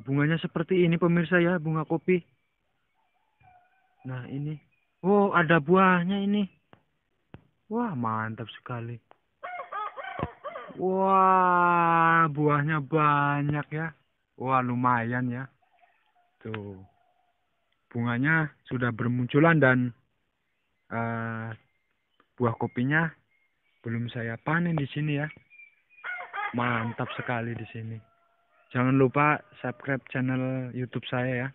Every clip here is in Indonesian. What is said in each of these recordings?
bunganya seperti ini pemirsa ya, bunga kopi. Nah ini, oh ada buahnya ini. Wah mantap sekali. Wah buahnya banyak ya. Wah lumayan ya. Tuh bunganya sudah bermunculan dan eh, buah kopinya belum saya panen di sini ya. Mantap sekali di sini. Jangan lupa subscribe channel YouTube saya ya.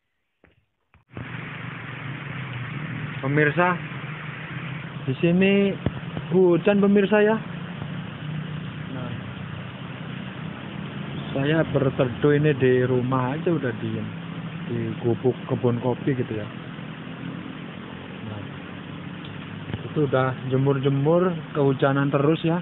Pemirsa, di sini hujan pemirsa ya. Nah, saya berteduh ini di rumah aja udah diem di gubuk kebun kopi gitu ya. Nah, itu udah jemur-jemur kehujanan terus ya.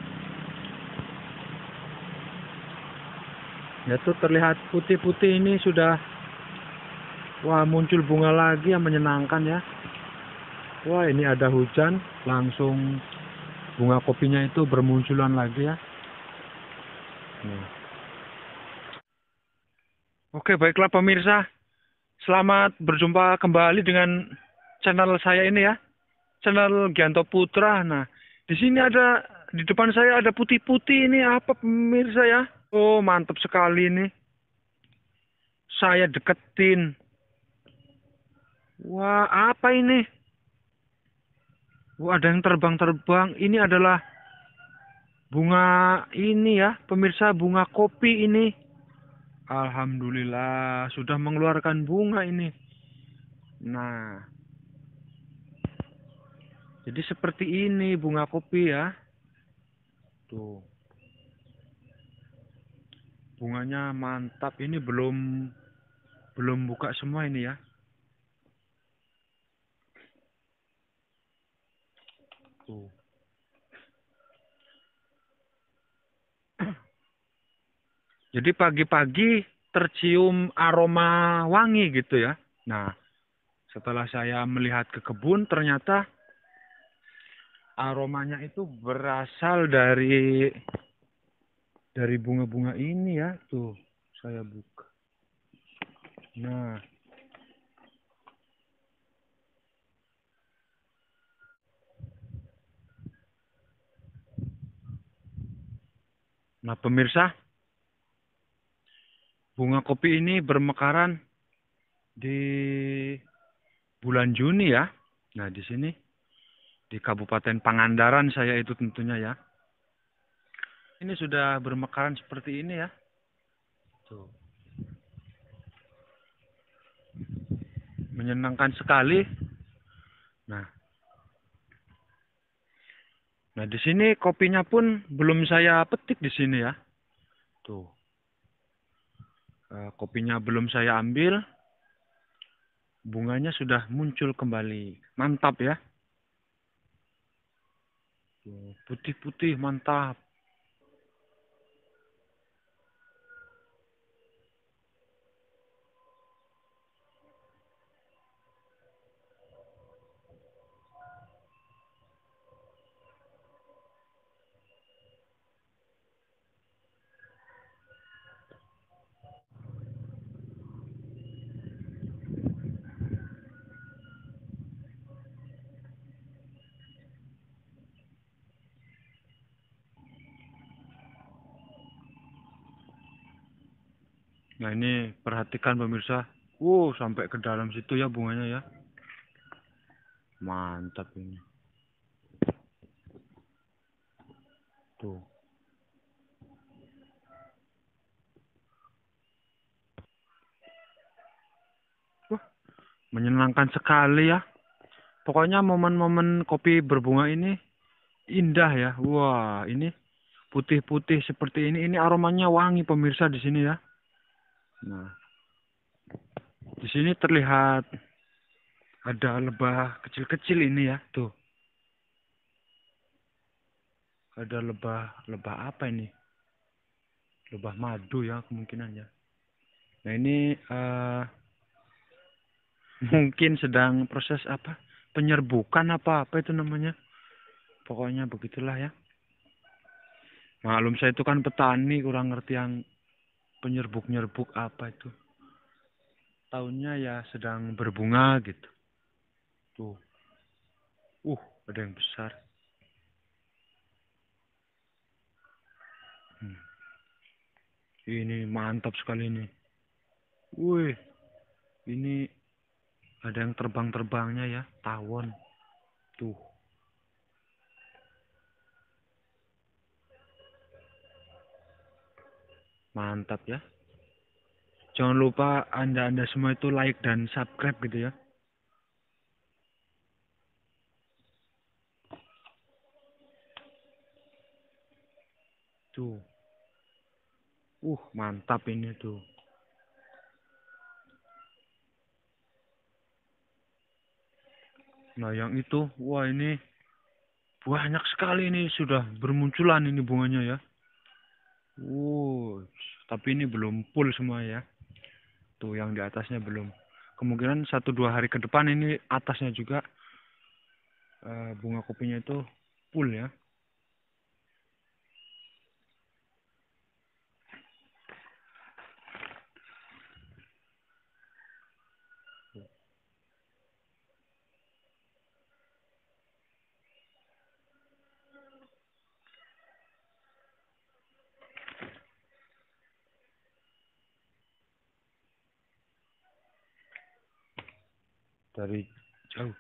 Ya tuh terlihat putih-putih ini sudah, wah muncul bunga lagi yang menyenangkan ya. Wah ini ada hujan, langsung bunga kopinya itu bermunculan lagi ya. Nah. Oke baiklah pemirsa, selamat berjumpa kembali dengan channel saya ini ya, channel Gianto Putra. Nah di sini ada, di depan saya ada putih-putih ini apa pemirsa ya? Oh mantap sekali ini. Saya deketin. Wah apa ini? Wah ada yang terbang-terbang. Ini adalah bunga ini ya pemirsa, bunga kopi ini. Alhamdulillah sudah mengeluarkan bunga ini. Nah, jadi seperti ini bunga kopi ya. Tuh. Bunganya mantap. Ini belum buka semua ini ya. Tuh. Jadi pagi-pagi tercium aroma wangi gitu ya. Nah, setelah saya melihat ke kebun ternyata aromanya itu berasal dari bunga-bunga ini ya. Tuh, saya buka. Nah, pemirsa, bunga kopi ini bermekaran di bulan Juni ya. Nah, di sini di Kabupaten Pangandaran saya itu tentunya ya. Ini sudah bermekaran seperti ini ya. Tuh. Menyenangkan sekali. Nah, di sini kopinya pun belum saya petik di sini ya. Tuh. Kopinya belum saya ambil. Bunganya sudah muncul kembali. Mantap ya. Putih-putih mantap. Nah ini perhatikan pemirsa. Sampai ke dalam situ ya bunganya ya. Mantap ini. Tuh. Wah, menyenangkan sekali ya. Pokoknya momen-momen kopi berbunga ini indah ya. Wah, ini putih-putih seperti ini aromanya wangi pemirsa di sini ya. Nah, di sini terlihat ada lebah kecil-kecil ini ya, tuh. Ada lebah apa ini? Lebah madu ya kemungkinan ya. Nah, ini mungkin sedang proses apa? Penyerbukan apa itu namanya? Pokoknya begitulah ya. Maklum saya itu kan petani, kurang ngerti yang penyerbuk-nyerbuk apa itu. tahunnya ya sedang berbunga gitu. Tuh. Ada yang besar. Ini mantap sekali ini. Wih, ini ada yang terbang-terbangnya ya, tawon. Tuh. Mantap ya. Jangan lupa Anda semua itu like dan subscribe gitu ya. Tuh. Mantap ini tuh. Nah, yang itu, wah ini banyak sekali ini sudah bermunculan ini bunganya ya. Tapi ini belum full semua ya. Tuh yang di atasnya belum. Kemungkinan 1-2 hari ke depan ini atasnya juga bunga kopinya itu full ya. Dari jauh.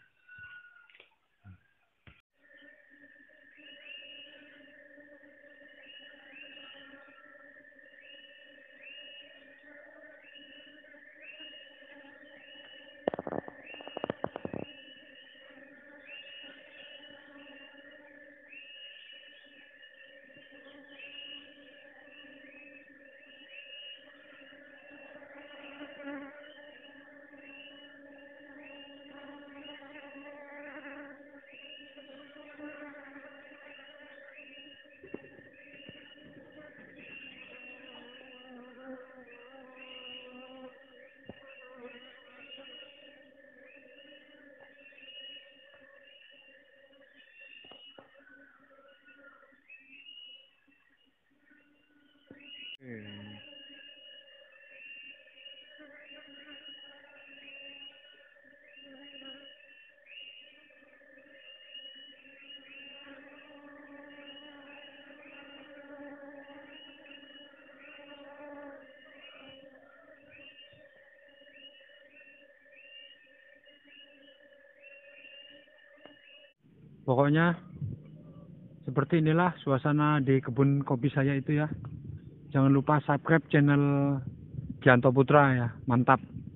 Pokoknya seperti inilah suasana di kebun kopi saya itu ya. Jangan lupa subscribe channel Gianto Putra ya. Mantap.